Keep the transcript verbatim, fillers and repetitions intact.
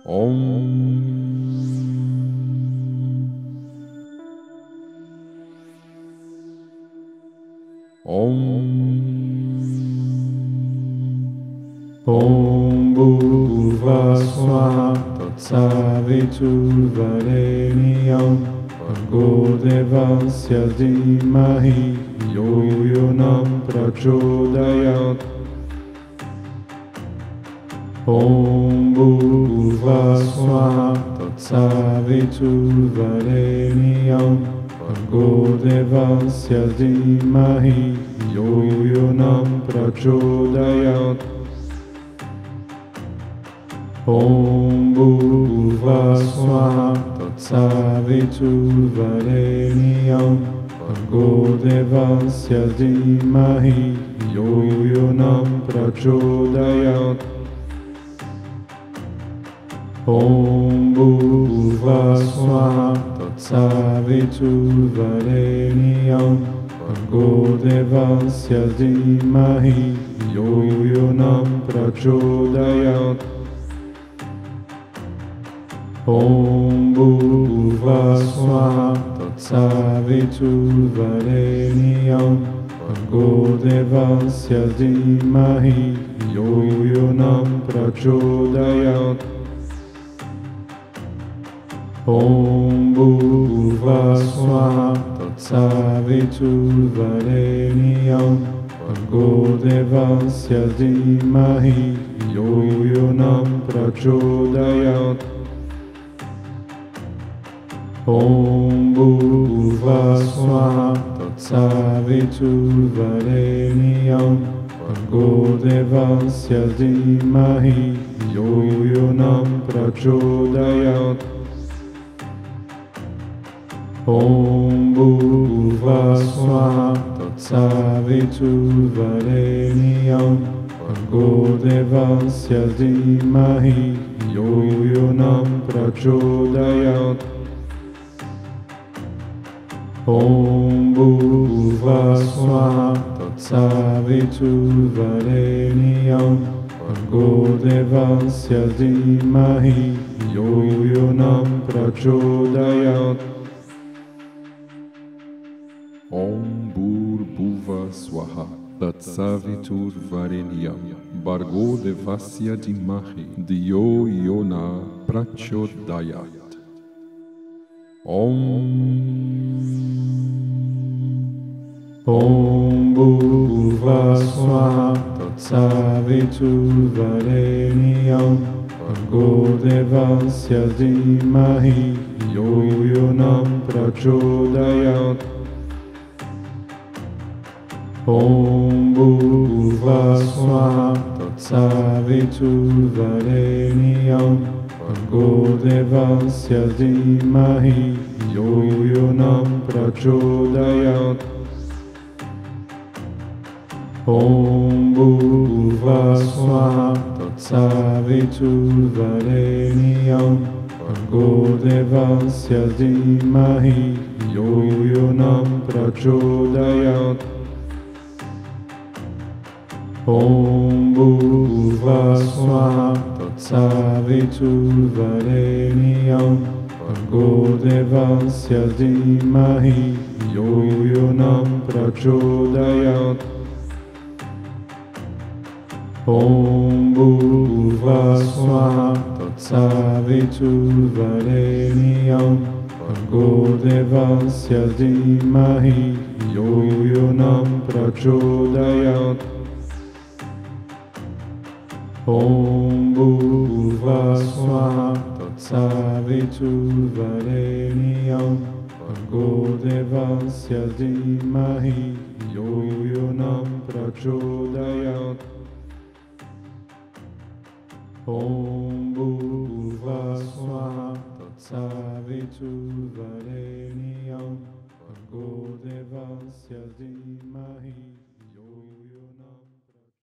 Om Bhurva Swaha Tatsaviturvarenyam Bhargo Devasya Dhimahi Yo Yonam Prachodayat. Om Bhurva Swaha Tatsaviturvarenyam Bhargo Devasya Dhimahi Yo Yonam Prachodayat. Om Bhurva Swaha Tatsaviturvarenyam Bhargo Devasya Dhimahi Yo Yonam Prachodayat. Om Bhurva Swaha Tatsaviturvarenyam Bhargo Devasya Dhimahi Yo Yonam Prachodayat. Om Bhurva Swaha Tatsaviturvarenyam Bhargo Devasya Dhimahi Yo Yonam Prachodayat. Om Bhurva Swaha Tatsaviturvarenyam Bhargo Devasya Dhimahi Yo Yonam Prachodayat. Om Bhurva Swaha Tatsaviturvarenyam Bhargo Devasya Dhimahi Yo Yonam Prachodayat. Om Bhurva Swaha Tatsaviturvarenyam Bhargo Devasya Dhimahi Yo Yonam Prachodayat. Om Bhurva Swaha Tatsaviturvarenyam Bhargo Devasya Dhimahi Yo Yonam Prachodayat. Om Bhurva Swaha Tatsaviturvarenyam Bhargo Devasya Dhimahi Yo Yonam Prachodayat. Om Om Bhurva Swaha Tatsaviturvarenyam Bhargo Devasya Dhimahi Yo Yonam Prachodayat. Om Bhurva Swaha Tatsaviturvarenyam Bhargo Devasya Dhimahi Yo Yonam Prachodayat. Om Bhurva Swaha Tatsaviturvarenyam Bhargo Devasya Dhimahi Yo Yonam Prachodayat. Om Bhurva Swaha Tatsaviturvarenyam Bhargo Devasya Dhimahi Yo Yonam Prachodayat. Om Bhurva Swaha Tatsaviturvarenyam Bhargo Devasya Dhimahi Yo Yonam Prachodayat. Om Bhurva Swaha Tatsaviturvarenyam Bhargo Devasya Dhimahi Yo Yonam Prachodayat. Om Bhurva Swaha Tatsaviturvarenyam Bhargo Devasya Dhimahi